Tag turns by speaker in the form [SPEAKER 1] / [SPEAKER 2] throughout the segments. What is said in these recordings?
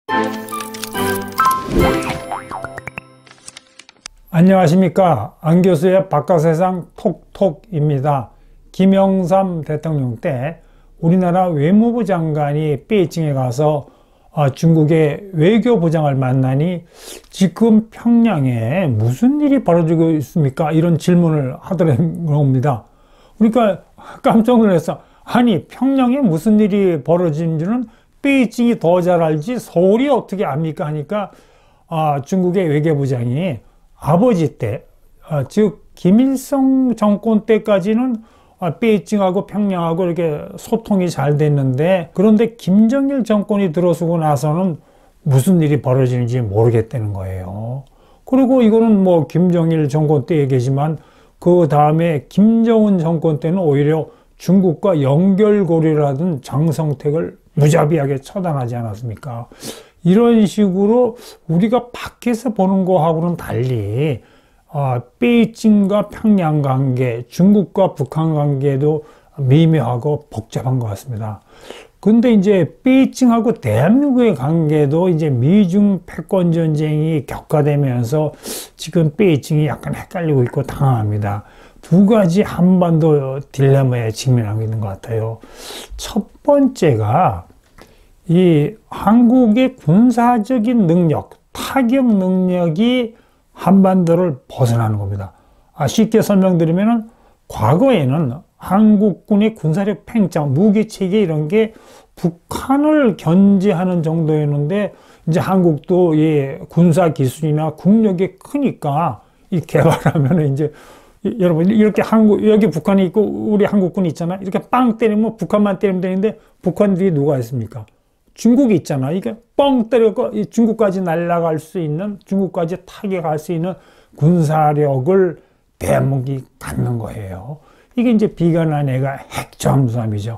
[SPEAKER 1] 안녕하십니까. 안교수의 바깥세상 톡톡입니다. 김영삼 대통령 때 우리나라 외무부 장관이 베이징에 가서 중국의 외교부장을 만나니 지금 평양에 무슨 일이 벌어지고 있습니까? 이런 질문을 하더라는 겁니다. 그러니까 깜짝 놀랐어. 아니, 평양에 무슨 일이 벌어지는지는 베이징이 더 잘 알지 서울이 어떻게 압니까? 하니까 중국의 외교부장이 아버지 때, 즉 김일성 정권 때까지는 베이징하고 평양하고 이렇게 소통이 잘 됐는데, 그런데 김정일 정권이 들어서고 나서는 무슨 일이 벌어지는지 모르겠다는 거예요. 그리고 이거는 뭐 김정일 정권 때 얘기지만 그 다음에 김정은 정권 때는 오히려 중국과 연결고리를 하던 장성택을 무자비하게 처단하지 않았습니까? 이런 식으로 우리가 밖에서 보는 거하고는 달리 베이징과 평양 관계, 중국과 북한 관계도 미묘하고 복잡한 것 같습니다. 근데 이제 베이징하고 대한민국의 관계도 이제 미중 패권 전쟁이 격화되면서 지금 베이징이 약간 헷갈리고 있고 당황합니다. 두 가지 한반도 딜레마에 직면하고 있는 것 같아요. 첫 번째가 이 한국의 군사적인 능력, 타격 능력이 한반도를 벗어나는 겁니다. 쉽게 설명드리면 과거에는 한국군의 군사력 팽창, 무기체계 이런 게 북한을 견제하는 정도였는데, 이제 한국도 이 군사 기술이나 국력이 크니까 이 개발하면 이제 여러분 이렇게 여기 북한이 있고 우리 한국군이 있잖아. 이렇게 빵 때리면 북한만 때리면 되는데 북한 뒤에 누가 있습니까? 중국이 있잖아. 이게 뻥 때려서 중국까지 날아갈 수 있는, 중국까지 타격할 수 있는 군사력을 대한민국이 갖는 거예요. 이게 이제 비관한 애가 핵잠수함이죠.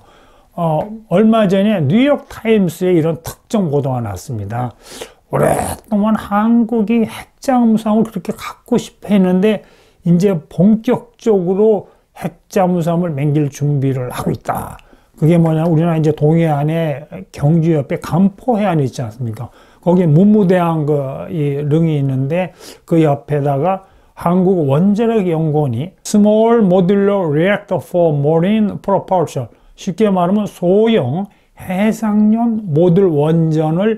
[SPEAKER 1] 얼마 전에 뉴욕 타임스에 이런 특정 보도가 났습니다. 오랫동안 한국이 핵잠수함을 그렇게 갖고 싶어 했는데 이제 본격적으로 핵잠수함을 맹길 준비를 하고 있다. 그게 뭐냐면 우리나라 이제 동해안에 경주 옆에 간포해안이 있지 않습니까? 거기에 문무대왕 이 릉이 있는데 그 옆에다가 한국 원자력 연구원이 Small Modular Reactor for Marine Propulsion, 쉽게 말하면 소형 해상용 모듈 원전을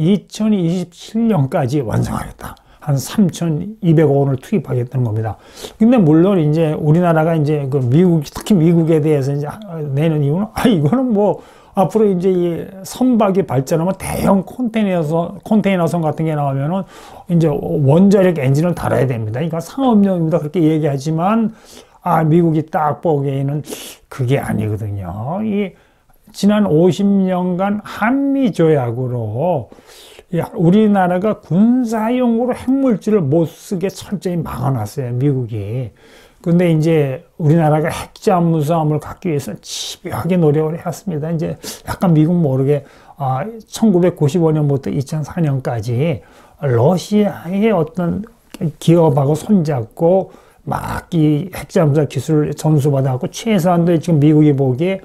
[SPEAKER 1] 2027년까지 완성하겠다. 한 3,200억 원을 투입하겠다는 겁니다. 근데 물론 이제 우리나라가 이제 그 특히 미국에 대해서 이제 내는 이유는 이거는 뭐 앞으로 이제 이 선박이 발전하면 대형 컨테이너선 같은 게 나오면은 이제 원자력 엔진을 달아야 됩니다. 그러니까 상업용입니다. 그렇게 얘기하지만 미국이 딱 보기에는 그게 아니거든요. 이 지난 50년간 한미 조약으로 우리나라가 군사용으로 핵물질을 못 쓰게 철저히 막아놨어요, 미국이. 근데 이제 우리나라가 핵잠수함을 갖기 위해서 집요하게 노력을 해왔습니다. 이제 약간 미국 모르게 1995년부터 2004년까지 러시아의 어떤 기업하고 손잡고 막 이 핵잠수함 기술을 전수받아갖고 최소한도 지금 미국이 보기에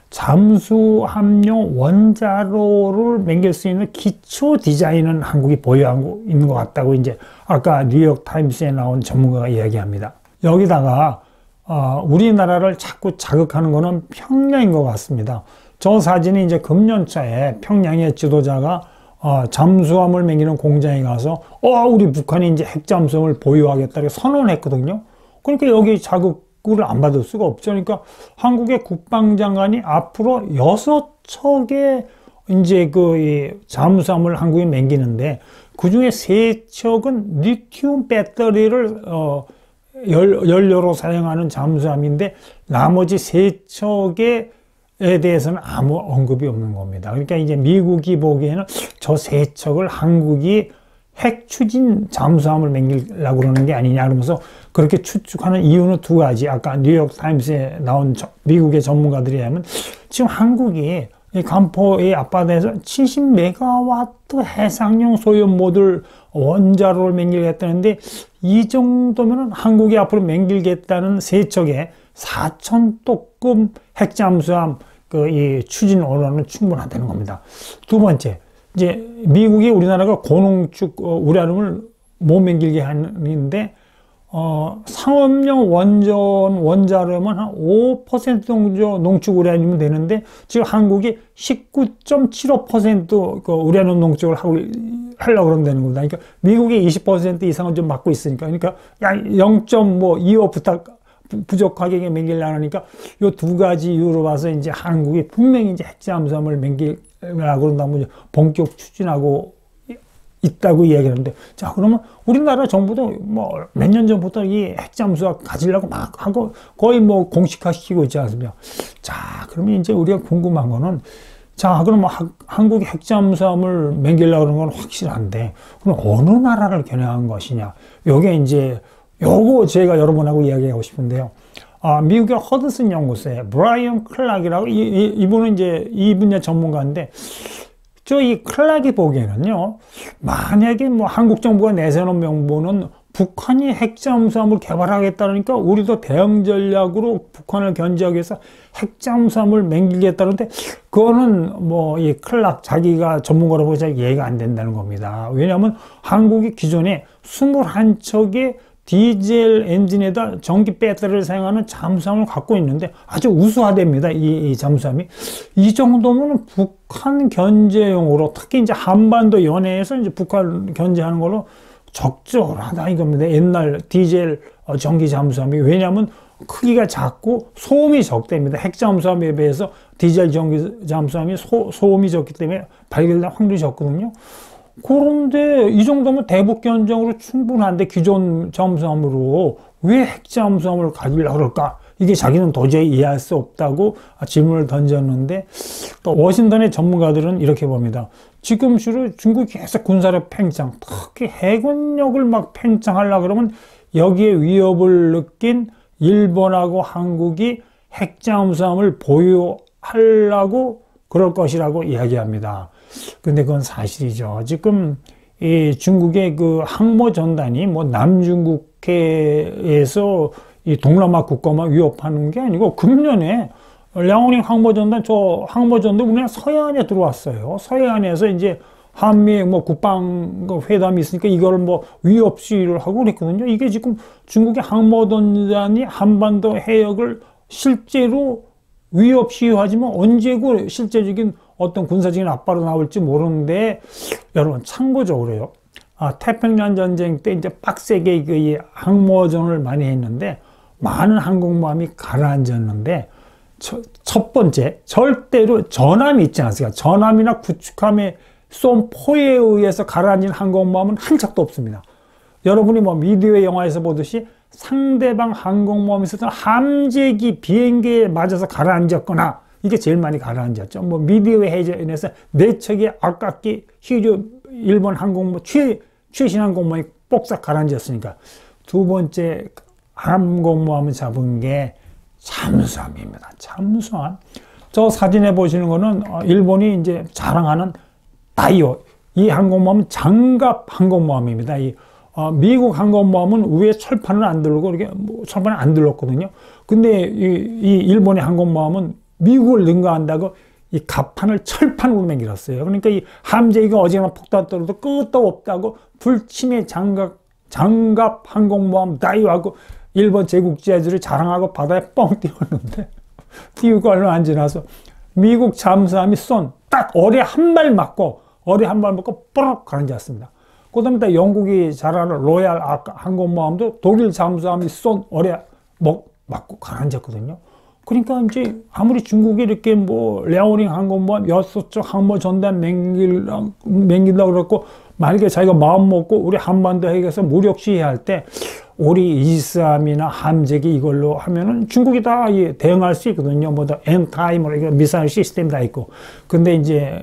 [SPEAKER 1] 잠수함용 원자로를 맹길 수 있는 기초 디자인은 한국이 보유하고 있는 것 같다고 이제 아까 뉴욕 타임스에 나온 전문가가 이야기합니다. 여기다가 우리나라를 자꾸 자극하는 거는 평양인 것 같습니다. 저 사진이 이제 금년차에 평양의 지도자가 잠수함을 맹기는 공장에 가서 우리 북한이 이제 핵잠수함을 보유하겠다고 선언했거든요. 그러니까 여기 자극을 안 받을 수가 없죠. 그러니까 한국의 국방장관이 앞으로 6척의 이제 이 잠수함을 한국이 맹기는데 그 중에 3척은 리튬 배터리를 연료로 사용하는 잠수함인데 나머지 3척에 대해서는 아무 언급이 없는 겁니다. 그러니까 이제 미국이 보기에는 저 3척을 한국이 핵 추진 잠수함을 맹기려고 그러는 게 아니냐 그러면서 그렇게 추측하는 이유는 두 가지. 아까 뉴욕 타임스에 나온 미국의 전문가들이 하면 지금 한국이 이 간포의 앞바다에서 70메가와트 해상용 소형 모듈 원자로를 맹기겠다는데 이 정도면 한국이 앞으로 맹기겠다는 3척의 4,000톤급 핵잠수함 이 추진 원로는 충분하다는 겁니다. 두 번째, 이제 미국이 우리나라가 고농축 우라늄을 못 맹길게 하는데 상업용 원자로만 한 5% 정도 농축 우라늄이 되는데 지금 한국이 19.75% 그 우라늄 농축을 하려고 그러면 되는 겁니다. 그러니까 미국이 20% 이상은 좀 맡고 있으니까, 그러니까 약 0.25 부족하게 맹기려고 하니까 요 두 가지 이유로 봐서 이제 한국이 분명히 이제 핵잠수함을 맹기려고 그런다면 본격 추진하고 있다고 이야기하는데, 자, 그러면 우리나라 정부도 뭐 몇 년 전부터 이 핵잠수함 가지려고 막 하고 거의 뭐 공식화 시키고 있지 않습니까? 자, 그러면 이제 우리가 궁금한 거는, 자, 그럼 한국이 핵잠수함을 맹기려고 그러는 건 확실한데, 그럼 어느 나라를 겨냥한 것이냐? 요게 이제, 요거 제가 여러분하고 이야기하고 싶은데요. 미국의 허드슨 연구소의 브라이언 클락이라고, 이분은 이제 이 분야 전문가인데, 이 클락이 보기에는요, 만약에 뭐 한국 정부가 내세우는 명분은 북한이 핵잠수함을 개발하겠다니까 우리도 대응 전략으로 북한을 견제하기 위해서 핵잠수함을 맹기겠다는데, 그거는 뭐 이 클락 자기가 전문가로 보자 이해가 안 된다는 겁니다. 왜냐하면 한국이 기존에 21척의 디젤 엔진에다 전기 배터리를 사용하는 잠수함을 갖고 있는데 아주 우수하답니다. 이 잠수함이. 이 정도면 북한 견제용으로, 특히 이제 한반도 연해에서 이제 북한 견제하는 걸로 적절하다 이겁니다. 옛날 디젤 전기 잠수함이. 왜냐하면 크기가 작고 소음이 적답니다. 핵잠수함에 비해서 디젤 전기 잠수함이 소음이 적기 때문에 발견될 확률이 적거든요. 그런데 이 정도면 대북 견제용으로 충분한데 기존 잠수함으로 왜 핵잠수함을 가지려고 그럴까? 이게 자기는 도저히 이해할 수 없다고 질문을 던졌는데, 또 워싱턴의 전문가들은 이렇게 봅니다. 지금시로 중국이 계속 군사력 팽창, 특히 해군력을 막 팽창하려고 그러면 여기에 위협을 느낀 일본하고 한국이 핵잠수함을 보유하려고 그럴 것이라고 이야기합니다. 근데 그건 사실이죠. 지금 이 중국의 그 항모 전단이 뭐 남중국해에서 이 동남아 국가만 위협하는 게 아니고, 금년에 랴오닝 항모 전단, 저 항모 전단 우리나라 서해안에 들어왔어요. 서해안에서 이제 한미 뭐 국방 회담이 있으니까 이걸 뭐 위협 시위를 하고 그랬거든요. 이게 지금 중국의 항모 전단이 한반도 해역을 실제로 위협 시위하지만 언제 그 실제적인 어떤 군사적인 압박으로 나올지 모르는데, 여러분 참고적으로요. 태평양 전쟁 때 이제 빡세게 이 항모전을 많이 했는데 많은 항공모함이 가라앉았는데, 첫 번째 절대로 전함이 있지 않습니까? 전함이나 구축함에 쏜 포에 의해서 가라앉은 항공모함은 한 척도 없습니다. 여러분이 뭐 미디어 영화에서 보듯이 상대방 항공모함에 있었던 함재기 비행기에 맞아서 가라앉았거나, 이게 제일 많이 가라앉았죠. 뭐 미디어 해전에서 4척의 아깝게 히주 일본 항공모 최신 항공모함이 뽁싹 가라앉았으니까. 두 번째 항공모함을 잡은 게 잠수함입니다. 잠수함. 저 사진에 보시는 거는 일본이 이제 자랑하는 다이오. 이 항공모함은 장갑 항공모함입니다. 미국 항공모함은 위에 철판을 안 들고 이렇게 철판을 안 들렀거든요. 근데 이 일본의 항공모함은 미국을 능가한다고 이 갑판을 철판으로 매길었어요. 그러니까 이 함재기가 어지간한 폭탄 떨어도 끝도 없다고 불침의 장갑 항공모함 다이오하고 일본 제국주의자들을 자랑하고 바다에 뻥 띄웠는데, 띄우고 얼마 안 지나서 미국 잠수함이 쏜 딱 어뢰 한 발 맞고 뽀록 가라앉았습니다. 그 다음에 또 영국이 자랑하는 로얄 항공모함도 독일 잠수함이 쏜 어뢰 맞고 가라앉았거든요. 그러니까 이제 아무리 중국이 이렇게 뭐 랴오닝 항공모함 6척 항모 전단 맹기려고 그랬고, 만약에 자기가 마음 먹고 우리 한반도 해역에서 무력 시위할 때 우리 이지스함이나 함재기 이걸로 하면은 중국이 다 대응할 수 있거든요. 뭐 엔타이머 미사일 시스템 다 있고. 근데 이제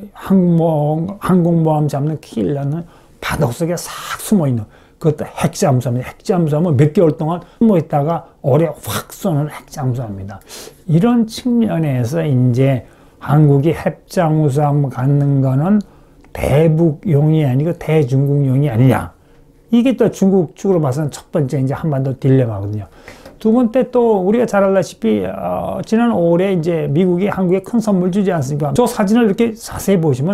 [SPEAKER 1] 항공모함 잡는 킬러는 바닷속에 싹 숨어 있는, 그것도 핵잠수함입니다. 핵잠수함은 몇 개월 동안 숨어 있다가 어뢰 확 쏘는 핵잠수함입니다. 이런 측면에서 이제 한국이 핵잠수함 갖는 거는 대북용이 아니고 대중국용이 아니냐. 이게 또 중국 측으로 봐서는 첫 번째 이제 한반도 딜레마거든요. 두 번째 또 우리가 잘 알다시피 지난 5월에 이제 미국이 한국에 큰 선물 주지 않습니까? 저 사진을 이렇게 자세히 보시면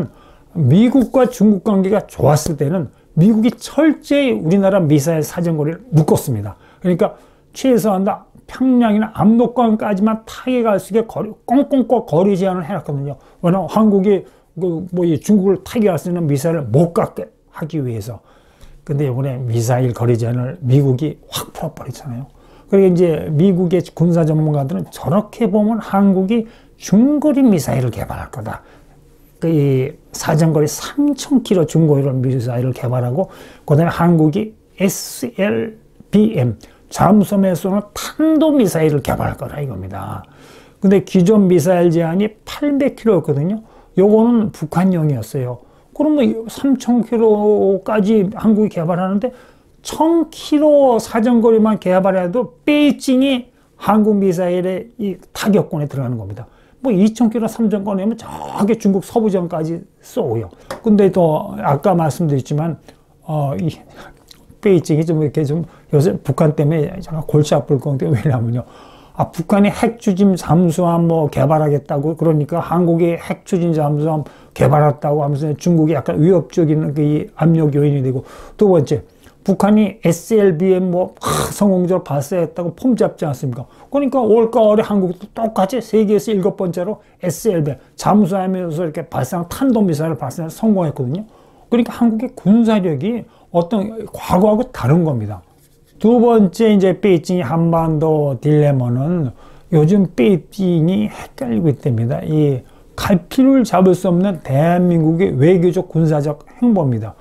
[SPEAKER 1] 미국과 중국 관계가 좋았을 때는 미국이 철저히 우리나라 미사일 사정거리를 묶었습니다. 그러니까 최소한 다 평양이나 압록강까지만 타격할 수 있게 꽁꽁 거리 제한을 해놨거든요. 왜냐하면 한국이 중국을 타격할 수 있는 미사일을 못 갖게 하기 위해서. 근데 이번에 미사일 거리 제한을 미국이 확 풀어버리잖아요. 그리고 이제 미국의 군사 전문가들은 저렇게 보면 한국이 중거리 미사일을 개발할 거다. 그 사정거리 3,000km 중거리 미사일을 개발하고, 그 다음에 한국이 SLBM 잠수함에 쏘는 탄도미사일을 개발할 거라 이겁니다. 근데 기존 미사일 제한이 800km였거든요. 요거는 북한용이었어요. 그러면 3,000km까지 한국이 개발하는데 1,000km 사정거리만 개발해도 베이징이 한국 미사일의 이 타격권에 들어가는 겁니다. 뭐 2,000km, 3,000km면 저기 중국 서부전까지 쏘고요. 근데 또 아까 말씀드렸지만 이 베이징이 좀 이렇게 좀 요새 북한 때문에 잠깐 골치 아플 건데, 왜냐면요, 북한이 핵추진 잠수함 뭐 개발하겠다고, 그러니까 한국이 핵추진 잠수함 개발했다고 하면서 중국이 약간 위협적인 그 압력 요인이 되고, 두 번째, 북한이 SLBM 뭐 성공적으로 발사했다고 폼 잡지 않습니까? 그러니까 올가을에 한국도 똑같이 세계에서 7번째로 SLBM 잠수함에서 이렇게 발사한 탄도미사일을 발사해서 성공했거든요. 그러니까 한국의 군사력이 어떤 과거하고 다른 겁니다. 두 번째, 이제 베이징이 한반도 딜레마는 요즘 베이징이 헷갈리고 있답니다. 이 갈피를 잡을 수 없는 대한민국의 외교적 군사적 행보입니다.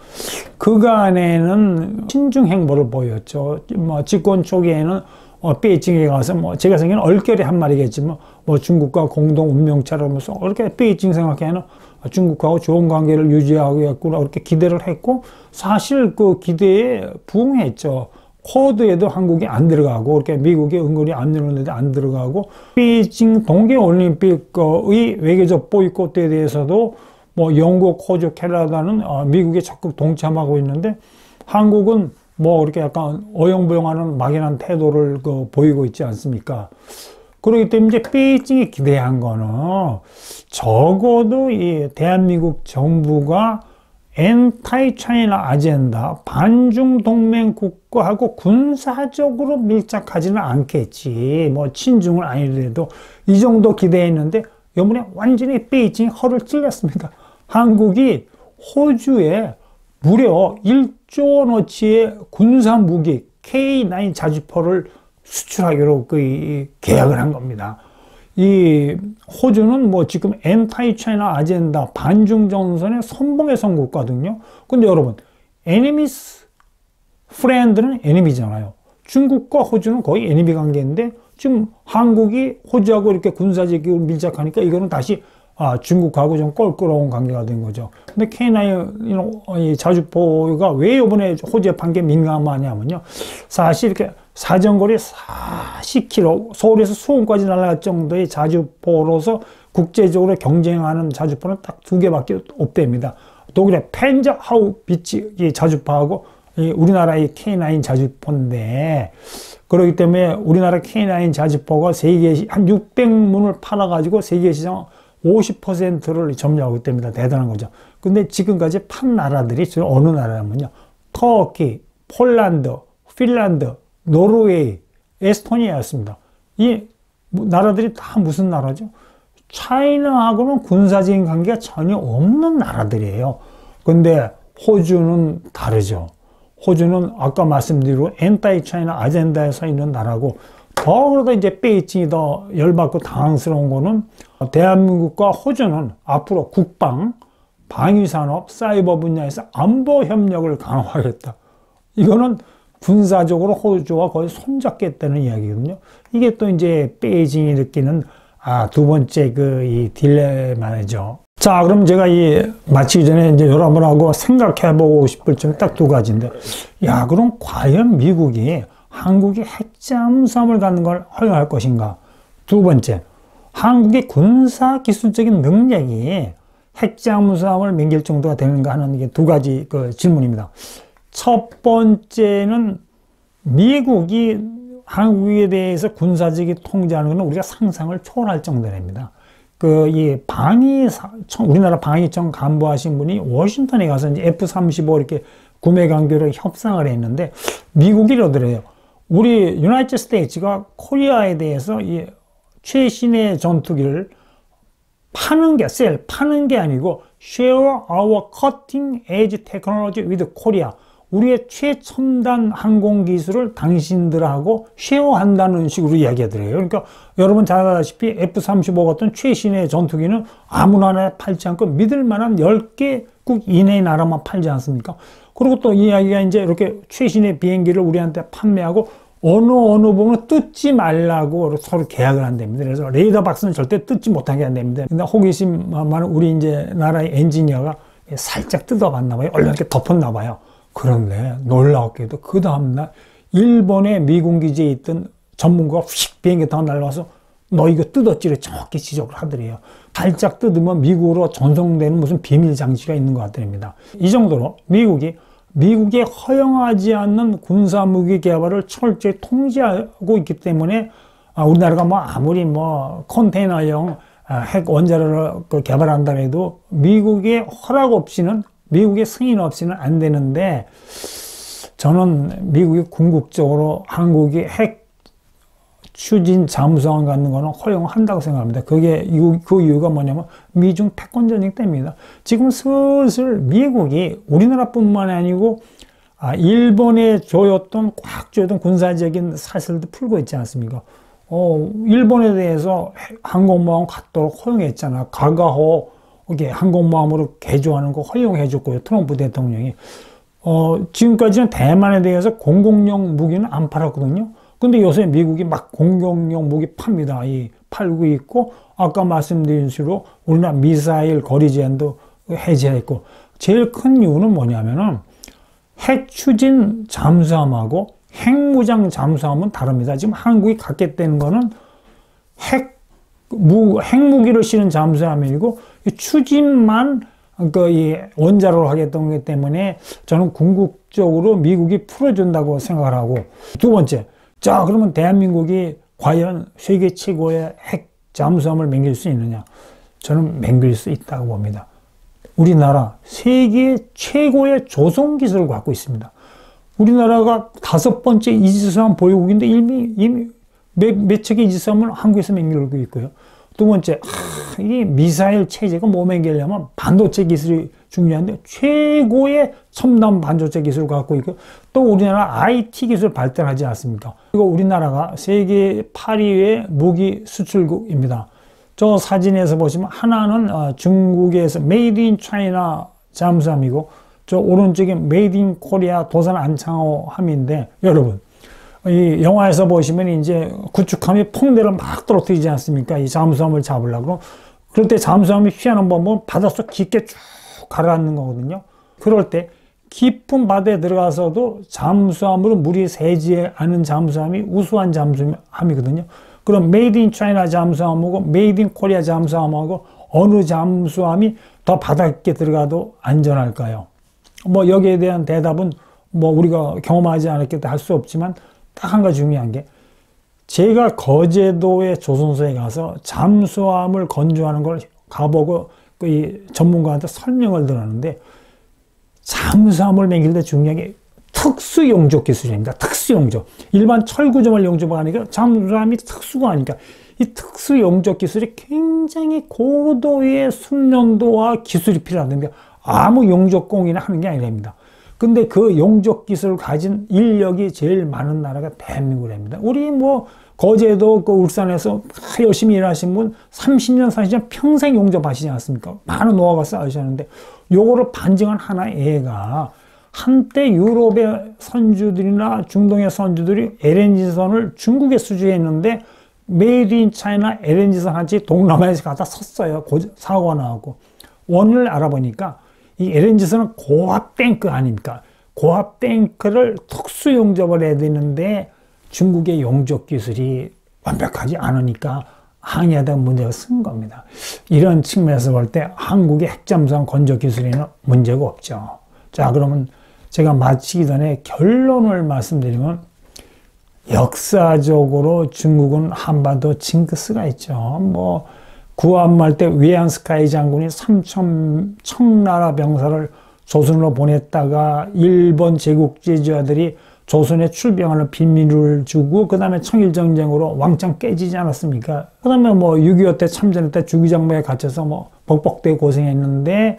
[SPEAKER 1] 그간에는 신중 행보를 보였죠. 뭐 집권 초기에는 베이징에 가서 뭐 제가 생각에는 얼결에 한 말이겠지만 뭐 중국과 공동 운명체라면서 이렇게 베이징 생각에는 중국하고 좋은 관계를 유지하겠구나 그렇게 기대를 했고, 사실 그 기대에 부응했죠. 쿼드에도 한국이 안 들어가고, 이렇게 미국이 은근히 안 들어오는데 안 들어가고, 베이징 동계올림픽의 외교적 보이콧에 대해서도 뭐 영국, 호주, 캐나다는 미국에 적극 동참하고 있는데, 한국은 뭐 이렇게 약간 어영부영하는 막연한 태도를 보이고 있지 않습니까? 그렇기 때문에 이제 베이징이 기대한 거는 적어도 이 대한민국 정부가 엔타이 차이나 아젠다, 반중 동맹 국가하고 군사적으로 밀착하지는 않겠지. 뭐 친중은 아니더라도 이 정도 기대했는데 이번에 완전히 베이징이 허를 찔렀습니다. 한국이 호주에 무려 1조 원어치의 군사 무기 K9 자주포를 수출하기로 계약을 한 겁니다. 이 호주는 뭐 지금 엔타이 차이나 아젠다 반중 정선의 선봉에 선 국가거든요. 근데 여러분, 에니미스 프렌드는 에니미잖아요. 중국과 호주는 거의 에니미 관계인데 지금 한국이 호주하고 이렇게 군사적으로 밀착하니까 이거는 다시 중국하고 좀 껄끄러운 관계가 된 거죠. 근데 K9 자주포가 왜 이번에 호주에 판 게 민감하냐면요, 사실 이렇게 사정거리 40km, 서울에서 수원까지 날아갈 정도의 자주포로서 국제적으로 경쟁하는 자주포는 딱 2개밖에 없답니다. 독일의 펜저 하우비치 자주포하고 우리나라의 K9 자주포인데, 그렇기 때문에 우리나라 K9 자주포가 세계 한 600문을 팔아가지고 세계 시장 50%를 점유하고 있답니다. 대단한 거죠. 근데 지금까지 판 나라들이 어느 나라냐면요, 터키, 폴란드, 핀란드, 노르웨이, 에스토니아였습니다. 이 나라들이 다 무슨 나라죠? 차이나하고는 군사적인 관계가 전혀 없는 나라들이에요. 근데 호주는 다르죠. 호주는 아까 말씀드린 엔타이 차이나 아젠다에 서 있는 나라고, 더 그러다 이제 베이징이 더 열받고 당황스러운 거는 대한민국과 호주는 앞으로 국방, 방위산업, 사이버 분야에서 안보 협력을 강화하겠다. 이거는 군사적으로 호주와 거의 손잡겠다는 이야기거든요. 이게 또 이제 베이징이 느끼는 두 번째 이 딜레마죠. 자, 그럼 제가 마치기 전에 이제 여러분하고 생각해보고 싶을 점 딱 2가지인데, 그럼 과연 미국이 한국이 핵잠수함을 갖는 걸 허용할 것인가? 두 번째, 한국의 군사 기술적인 능력이 핵잠수함을 맹길 정도가 되는가 하는 게 2가지 질문입니다. 첫 번째는 미국이 한국에 대해서 군사적인 통제하는 것은 우리가 상상을 초월할 정도입니다. 이 우리나라 방위청 간부하신 분이 워싱턴에 가서 이제 F-35 이렇게 구매 관계로 협상을 했는데, 미국이 이러더래요. 우리 유나이티드 스테이츠가 코리아에 대해서 이 최신의 전투기를 파는 게 아니고 share our cutting edge technology with Korea. 우리의 최첨단 항공 기술을 당신들하고 쉐어한다는 식으로 이야기하더래요. 그러니까 여러분 잘 아다시피 F-35 같은 최신의 전투기는 아무나 팔지 않고 믿을 만한 10개국 이내의 나라만 팔지 않습니까? 그리고 또 이 이야기가 이제 이렇게 최신의 비행기를 우리한테 판매하고 어느 부분을 뜯지 말라고 서로 계약을 한답니다. 그래서 레이더 박스는 절대 뜯지 못하게 한답니다. 근데 호기심 많은 우리 이제 나라의 엔지니어가 살짝 뜯어봤나 봐요. 얼른 이렇게 덮었나 봐요. 그런데 놀라웠게도 그 다음날 일본의 미군 기지에 있던 전문가가 휙 비행기 타고 날라와서 너 이거 뜯었지를 정확히 지적을 하더래요. 살짝 뜯으면 미국으로 전송되는 무슨 비밀 장치가 있는 것 같답니다. 이 정도로 미국에 허용하지 않는 군사무기 개발을 철저히 통제하고 있기 때문에 우리나라가 아무리 컨테이너형 핵 원자로를 개발한다 해도 미국의 허락 없이는, 미국의 승인 없이는 안 되는데, 저는 미국이 궁극적으로 한국이 핵 추진 잠수함 갖는 거는 허용한다고 생각합니다. 그 이유가 뭐냐면 미중 패권전쟁 때문입니다. 지금 슬슬 미국이 우리나라뿐만 아니고 일본에 꽉 조였던 군사적인 사슬도 풀고 있지 않습니까? 일본에 대해서 항공모함 갖도록 허용했잖아. 가가호 항공모함으로 개조하는 거 허용해줬고요. 트럼프 대통령이. 지금까지는 대만에 대해서 공공용 무기는 안 팔았거든요. 근데 요새 미국이 막 공격용 무기 팝니다. 팔고 있고, 아까 말씀드린 식으로 우리나라 미사일 거리 제한도 해제했고, 제일 큰 이유는 뭐냐면은 핵 추진 잠수함하고 핵무장 잠수함은 다릅니다. 지금 한국이 갖겠다는 거는 핵무기를 실은 잠수함이고, 추진만 이 원자로를 하겠다는 것 때문에 저는 궁극적으로 미국이 풀어준다고 생각을 하고, 두 번째, 자, 그러면 대한민국이 과연 세계 최고의 핵 잠수함을 맹길 수 있느냐? 저는 맹길 수 있다고 봅니다. 우리나라 세계 최고의 조종 기술을 갖고 있습니다. 우리나라가 5번째 이지스함 보유국인데 이미 몇 척의 이지스함을 한국에서 맹기고 있고요. 두 번째, 이 미사일 체제가 뭐 맹기려면 반도체 기술이 중요한데 최고의 첨단 반도체 기술을 갖고 있고, 또 우리나라 IT 기술 발달하지 않습니까? 그리고 우리나라가 세계 8위의 무기 수출국입니다. 저 사진에서 보시면 하나는 중국에서 메이드 인 차이나 잠수함이고, 저 오른쪽에 메이드 인 코리아 도산 안창호 함인데, 여러분 이 영화에서 보시면 이제 구축함이 퐁대를 막 떨어뜨리지 않습니까? 이 잠수함을 잡으려고. 그럴 때 잠수함이 피하는 법은 바닷속 깊게 쭉 가라앉는 거거든요. 그럴 때 깊은 바다에 들어가서도 잠수함으로 물이 새지 않은 잠수함이 우수한 잠수함이거든요. 그럼 메이드 인 차이나 잠수함하고 메이드 인 코리아 잠수함하고 어느 잠수함이 더 바닷에 들어가도 안전할까요? 여기에 대한 대답은 우리가 경험하지 않았기 때문에 할 수 없지만, 딱 한 가지 중요한 게, 제가 거제도의 조선소에 가서 잠수함을 건조하는 걸 가보고 이 전문가한테 설명을 들었는데, 잠수함을 맹길 때 중요한 게 특수 용접 기술입니다. 특수 용접. 일반 철구조물 용접이 아니라 잠수함이 특수가 아니니까 이 특수 용접 기술이 굉장히 고도의 숙련도와 기술이 필요합니다. 아무 용접공이나 하는 게 아니랍니다. 근데 그 용접 기술을 가진 인력이 제일 많은 나라가 대한민국입니다. 우리 거제도 울산에서 열심히 일하신 분 30년, 40년 평생 용접하시지 않습니까? 많은 노하우가 쌓이셨는데, 요거를 반증한 하나의 예가, 한때 유럽의 선주들이나 중동의 선주들이 LNG선을 중국에 수주했는데 메이드 인 차이나 LNG선 한지 동남아에서 갖다 섰어요. 사고가 나고. 원인을 알아보니까 이 LNG선은 고압 탱크 아닙니까? 고압 탱크를 특수 용접을 해야 되는데 중국의 용접 기술이 완벽하지 않으니까 항해하다 문제가 쓴 겁니다. 이런 측면에서 볼 때 한국의 핵잠수함 건조 기술에는 문제가 없죠. 자, 그러면 제가 마치기 전에 결론을 말씀드리면, 역사적으로 중국은 한반도 징크스가 있죠. 구한말 때 외환스카이 장군이 3천 청나라 병사를 조선으로 보냈다가 일본 제국주의자들이 조선에 출병하는 비밀을 주고 그 다음에 청일전쟁으로 왕창 깨지지 않았습니까? 그 다음에 뭐 6.25 때 참전할 때 주기장모에 갇혀서 뭐 벅벅대고 고생했는데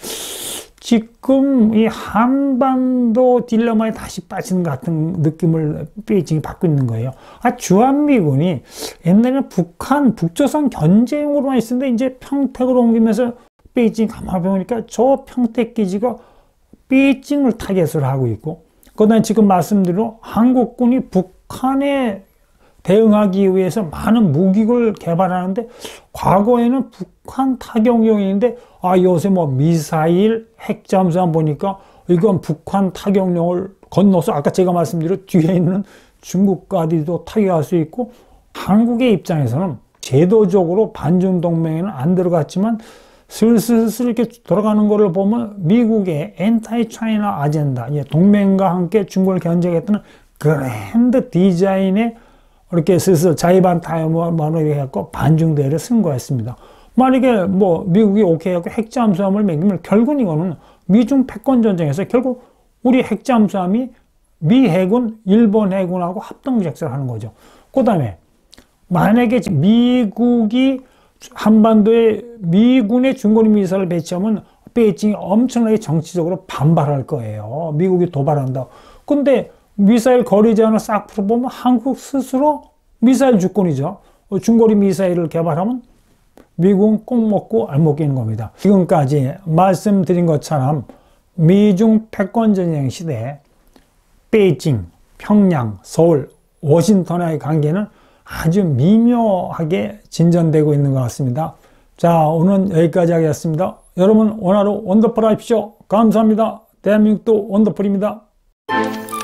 [SPEAKER 1] 지금 이 한반도 딜레마에 다시 빠지는 것 같은 느낌을 베이징이 받고 있는 거예요. 주한미군이 옛날에는 북조선 견제용으로만 있었는데 이제 평택으로 옮기면서 베이징 가만히 보니까 저 평택 기지가 베이징을 타겟으로 하고 있고, 그 다음에 지금 말씀드린 한국군이 북한에 대응하기 위해서 많은 무기를 개발하는데 과거에는 북한 타격용인데 요새 뭐 미사일, 핵잠수함 보니까 이건 북한 타격용을 건너서 아까 제가 말씀드린 뒤에 있는 중국까지도 타격할 수 있고, 한국의 입장에서는 제도적으로 반중동맹에는 안 들어갔지만 슬슬 이렇게 돌아가는 거를 보면 미국의 엔타이 차이나 아젠다, 동맹과 함께 중국을 견제하겠다는 그랜드 디자인의 이렇게 슬슬 자의반 타협만으로 해갖고 반중 대회를 승거했습니다. 만약에 뭐 미국이 오케이 하고 핵잠수함을 매기면 결국은 이거는 미중 패권 전쟁에서 결국 우리 핵잠수함이 미 해군, 일본 해군하고 합동 작전을 하는 거죠. 그 다음에 만약에 미국이 한반도에 미군의 중거리 미사일을 배치하면 베이징이 엄청나게 정치적으로 반발할 거예요. 미국이 도발한다. 근데 미사일 거리 제한을 싹 풀어보면 한국 스스로 미사일 주권이죠. 중거리 미사일을 개발하면 미국은 꼭 먹고 알 먹기는 겁니다. 지금까지 말씀드린 것처럼 미중 패권전쟁 시대에 베이징, 평양, 서울, 워싱턴의 관계는 아주 미묘하게 진전되고 있는 것 같습니다. 자, 오늘은 여기까지 하겠습니다. 여러분 오늘 하루 원더풀 하십시오. 감사합니다. 대한민국도 원더풀입니다.